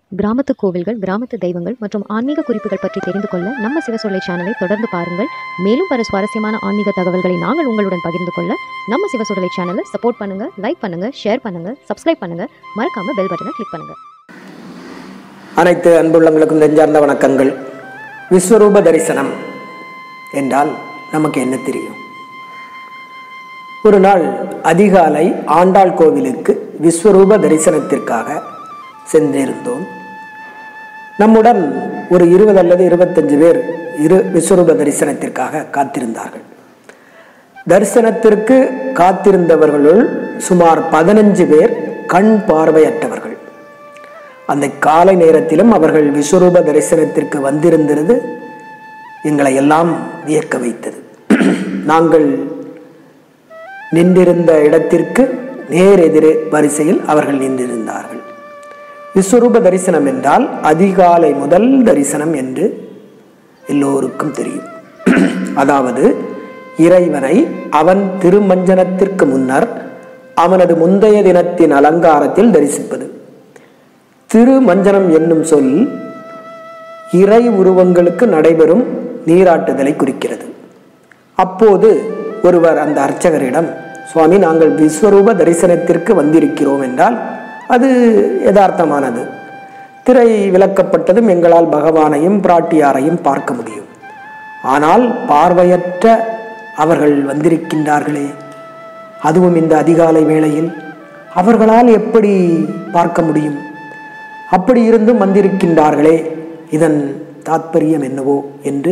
கிராமத்து கோவில்கள், கிராமத்து தெய்வங்கள் மற்றும் ஆன்மீக குறிப்புகள் பற்றி தெரிந்து கொள்ள நம்ம சிவசொல்லை சேனலை தொடர்ந்து பாருங்கள். மேலும் பல சுவாரஸ்யமான ஆன்மீக தகவல்களை நாங்கள் உங்களுடன் பகிர்ந்து கொள்ள நம்ம சிவசொல்லை சேனலை சப்போர்ட் பண்ணுங்க, லைக் பண்ணுங்க, ஷேர் பண்ணுங்க, சப்ஸ்கிரைப் பண்ணுங்க, மறக்காம பெல் பட்டனை கிளிக் பண்ணுங்க. அனைத்து அன்புள்ளங்களுக்கும் நெஞ்சார்ந்த வணக்கங்கள். விஸ்வரூப தரிசனம் என்றால் நமக்கு என்ன தெரியும்? ஒரு நாள் அதிகாலை ஆண்டாள் கோவிலுக்கு விஸ்வரூப தரிசனத்திற்காக சென்றிருந்தோம். நம்முடன் ஒரு 20 அல்லது 25 பேர் விஸ்வரூப தரிசனத்திற்காக காத்திருந்தார்கள். தரிசனத்திற்கு காத்திருந்தவர்களுள் சுமார் 15 பேர் கண் பார்வையற்றவர்கள். அந்த காலை நேரத்திலும் அவர்கள் விஸ்வரூப தரிசனத்திற்கு வந்திருந்தது எங்களை எல்லாம் வியக்க வைத்தது. நாங்கள் நின்றிருந்த இடத்திற்கு நேர் எதிரே வரிசையில் அவர்கள் நின்றிருந்தார்கள். விஸ்வரூப தரிசனம் என்றால் அதிகாலை முதல் தரிசனம் என்று எல்லோருக்கும் தெரியும். அதாவது இறைவனை அவன் திருமஞ்சனத்திற்கு முன்னர் அவனது முந்தைய தினத்தின் அலங்காரத்தில் தரிசிப்பது. திருமஞ்சனம் என்னும் சொல் இறை உருவங்களுக்கு நடைபெறும் நீராட்டுதலை குறிக்கிறது. அப்போது ஒருவர் அந்த அர்ச்சகரிடம், சுவாமி, நாங்கள் விஸ்வரூப தரிசனத்திற்கு வந்திருக்கிறோம் என்றால் அது யதார்த்தமானது. திரை விலக்கப்பட்டதும் எங்களால் பகவானையும் பிராட்டியாரையும் பார்க்க முடியும். ஆனால் பார்வையற்ற அவர்கள் வந்திருக்கின்றார்களே, அதுவும் இந்த அதிகாலை வேளையில், அவர்களால் எப்படி பார்க்க முடியும்? அப்படி இருந்தும் வந்திருக்கின்றார்களே, இதன் தாத்பரியம் என்னவோ என்று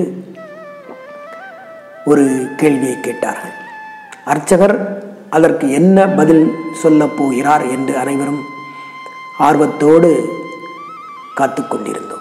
ஒரு கேள்வியை கேட்டார்கள். அர்ச்சகர் அதற்கு என்ன பதில் சொல்லப் போகிறார் என்று அனைவரும் ஆர்வத்தோடு காத்து கொண்டிருந்தோம்.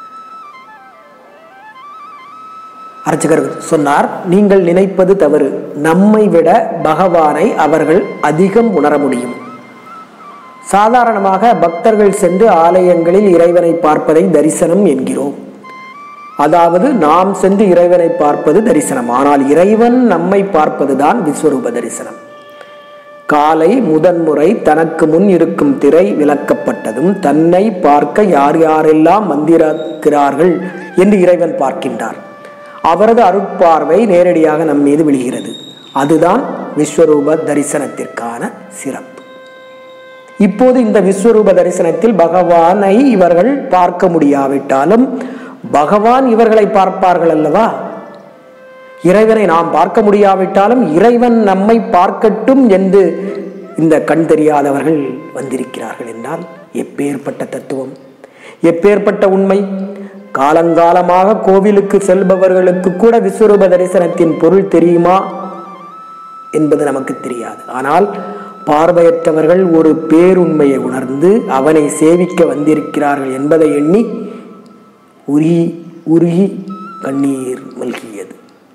அர்ச்சகர் சொன்னார், நீங்கள் நினைப்பது தவறு. நம்மை விட பகவானை அவர்கள் அதிகம் உணர முடியும். சாதாரணமாக பக்தர்கள் சென்று ஆலயங்களில் இறைவனை பார்ப்பதை தரிசனம் என்கிறோம். அதாவது நாம் சென்று இறைவனை பார்ப்பது தரிசனம். ஆனால் இறைவன் நம்மை பார்ப்பதுதான் விஸ்வரூப தரிசனம். காலை முதன்முறை தனக்கு முன் இருக்கும் திரை விலக்கப்பட்டதும் தன்னை பார்க்க யார் யாரெல்லாம் வந்திருக்கிறார்கள் என்று இறைவன் பார்க்கின்றார். அவரது அருட்பார்வை நேரடியாக நம் மீது விழுகிறது. அதுதான் விஸ்வரூப தரிசனத்திற்கான சிறப்பு. இப்போது இந்த விஸ்வரூப தரிசனத்தில் பகவானை இவர்கள் பார்க்க முடியாவிட்டாலும் பகவான் இவர்களை பார்ப்பார்கள் அல்லவா? இறைவனை நாம் பார்க்க முடியாவிட்டாலும் இறைவன் நம்மை பார்க்கட்டும் என்று இந்த கண் தெரியாதவர்கள் வந்திருக்கிறார்கள் என்றால் எப்பேற்பட்ட தத்துவம், எப்பேற்பட்ட உண்மை! காலங்காலமாக கோவிலுக்கு செல்பவர்களுக்கு கூட விஸ்வரூப தரிசனத்தின் பொருள் தெரியுமா என்பது நமக்கு தெரியாது. ஆனால் பார்வையற்றவர்கள் ஒரு பேருண்மையை உணர்ந்து அவனை சேவிக்க வந்திருக்கிறார்கள் என்பதை எண்ணி உருகி உருகி கண்ணீர் மல்கியது.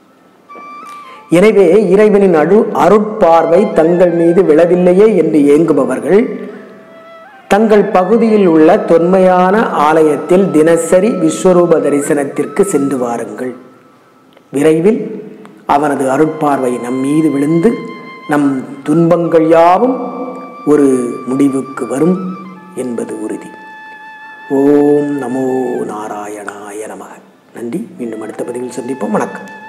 எனவே இறைவனின் அருட்பார்வை தங்கள் மீது விழவில்லையே என்று ஏங்குபவர்கள் தங்கள் பகுதியில் உள்ள தொன்மையான ஆலயத்தில் தினசரி விஸ்வரூப தரிசனத்திற்கு சென்று வாருங்கள். விரைவில் அவனது அருட்பார்வை நம் மீது விழுந்து நம் துன்பங்கள் யாவும் ஒரு முடிவுக்கு வரும் என்பது உறுதி. ஓம் நமோ நாராயணாய நமக. நன்றி. மீண்டும் அடுத்த பதிவில் சந்திப்போம். வணக்கம்.